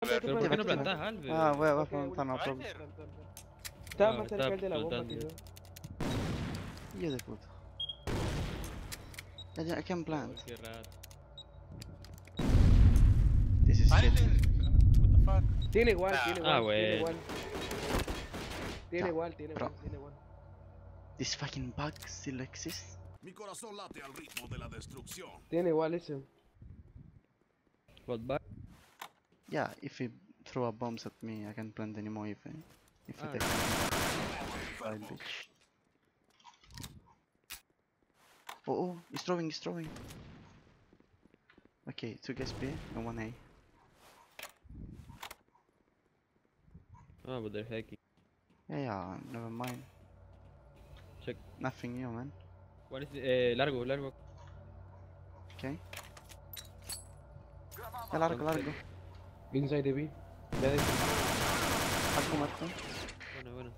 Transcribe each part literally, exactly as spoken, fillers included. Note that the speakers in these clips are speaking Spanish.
¿Pero por qué no plantás, Albert? Ah, voy a, voy a plantar, no problem. Estaba Ah, más está cerca el de la bomba, plantando. tío. Hijo de puta. I, I can plant. Qué raro. This is shit. Albert, what the fuck. Tiene igual, Ah, tiene ah, igual, tiene bueno. igual. Tiene Ya, igual, tiene bro. igual, tiene igual. This fucking bug still exists. Mi corazón late al ritmo de la destrucción. Tiene igual ese. What back? Yeah, if he throw a bombs at me, I can't plant anymore if I, if I Ah, take Fine, bitch. Oh, oh, he's throwing, he's throwing. Okay, two guys B and one A. Ah, but they're hacking. Yeah, yeah, never mind. Check. Nothing new, man. ¿Cuál es? Eh, largo, largo. Okay. Ya largo, largo. Inside the B. Ya de Largo muerto. Bueno, bueno.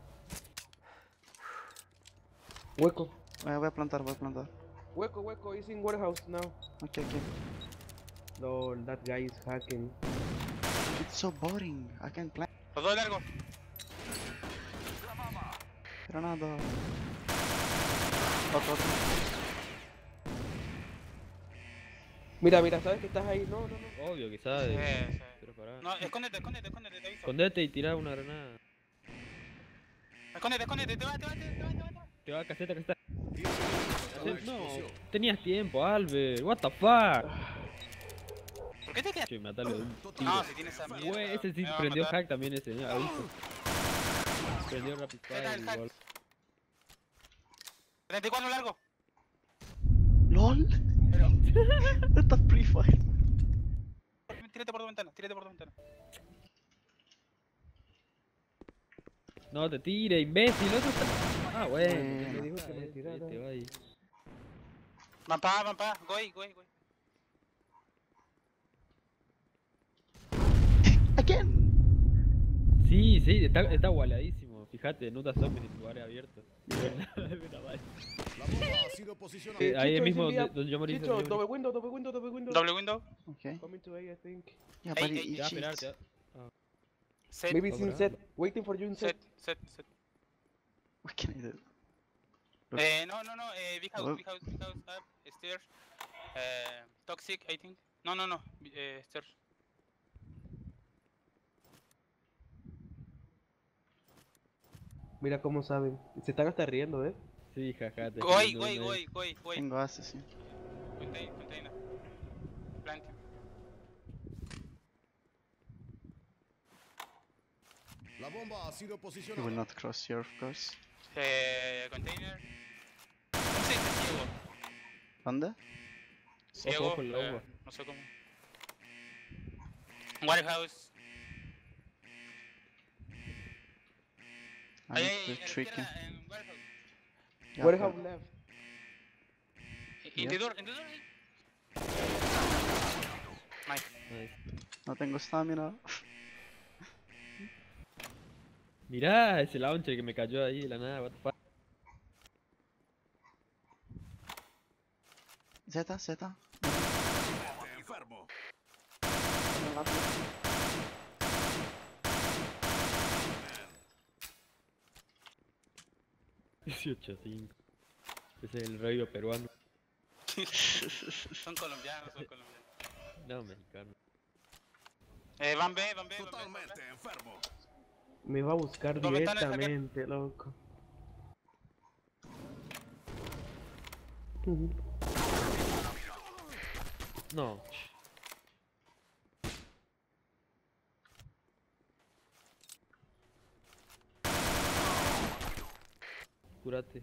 Hueco. Voy, voy a plantar, voy a plantar. Hueco, hueco, he's in warehouse now. Okay, okay. Lol, that guy is hacking. It's so boring. I can't plant. Los dos largos. Granada. Otro, otro. Mira, mira, ¿sabes que estás ahí? No, no, no. Obvio que sabe. Sí, sí. Pero pará. No, escóndete, escóndete, escóndete, te aviso. Escondete y tirá una granada. Escóndete, escóndete, te va, te va, te va, te va, te va. Te va, caseta, caseta. La No, explosión. tenías tiempo, Albert. What the fuck? ¿Por qué te quedas? Che, matalo de un tiro. No, si tienes esa mierda. Güey, ese sí me va a prendió matar. hack también ese, ¿no? Aviso. Prendió rapid ¿Qué tal el fire hack? igual. treinta y cuatro largo. LOL. Pero, That's a free fire. tírate por tu ventana, tírate por tu ventana. No te tire, imbécil, otro está. Ah, bueno. Bueno. Me dijo que me Este, tirara. este va ahí. Van pa, van pa, goy, goy, goy. Again. Sí, sí, está, está gualadísimo. Fíjate, no das zombies en lugares abiertos. Una vaina. La bomba ha sido posicionada. Eh, ahí Chicho, mismo is in donde, the- donde yo morí. Chicho, donde yo double morí. window, double window, double window. Doble window. Okay. Coming to A, I think. Yeah, Hey, but he, hey, he Te va a esperar, cheats. te va. Set, Maybe it's in Dobra. set. Waiting for you in set. set, set, set. What can I do? Look. Eh, no, no, no, eh, big house, Hello? big house, big house, up, stairs. Eh, toxic, I think. No, no, no, eh, stairs. Mira cómo saben. Se están hasta riendo, ¿eh? Sí, jaja. te Goy, estoy goy, viendo goy, ahí. goy, goy. Tengo ases, sí. Contain, container. Planting. La bomba ha sido He will posicionada. not cross here, of course. Eh, container. No sé, este ciego. ¿Dónde? Ciego, ojo, la eh, uva. no sé cómo. I Warehouse. Ahí, need ahí, to a la trick him. izquierda, en warehouse. Yeah, Warehouse but- left. In the door, in the door. Nice. Nice. No tengo stamina. Mirá ese launcher que me cayó ahí de la nada, what the fuck. Z, Z. Enfermo. dieciocho a cinco. Ese es el radio peruano. Son colombianos, son colombianos. No, mexicano. Eh, van B, van B, van B, van B. Totalmente enfermo. Me va a buscar Dos ventanas, saca. directamente, loco. No. Curate.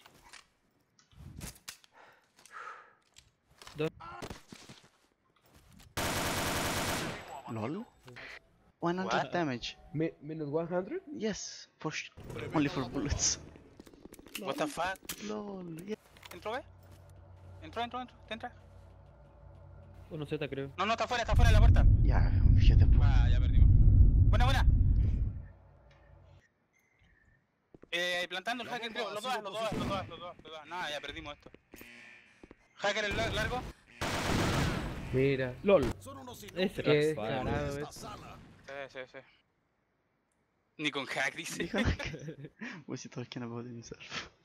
LOL? one hundred What? damage. Mi minus one hundred? Yes, for sh only for bullets. What the fuck? LOL, yeah. ¿Entró B? Entró, entró, entró. ¿Te entra? Uno Z creo. No, no, está afuera, está afuera de la puerta. Yeah, hijo de puta. Ah, ya perdimos. Buena, buena. Eh, plantando el La hacker, bomba creo. Los ha dos, sido los dos, los dos, los dos, los dos. Nada, ya perdimos esto. Hacker el lar- largo. Mira. LOL. Son unos Ese inútiles rapid Qué fire. descarado en es. esta sala. Eh, sí, sí. Ni con hack, dice. Dijo, "Was he talking about himself?"